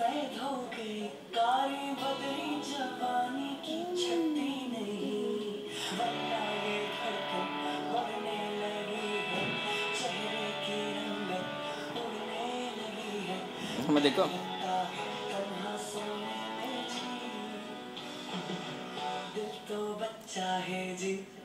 जाए धोखे कारी बदरी जवानी की छट्टी नहीं वरना ये धड़कन बढ़ने लगी है चेहरे की रंगत उड़ने लगी है हमें देखो तन्हा सोने में जी दिल तो बच्चा है जी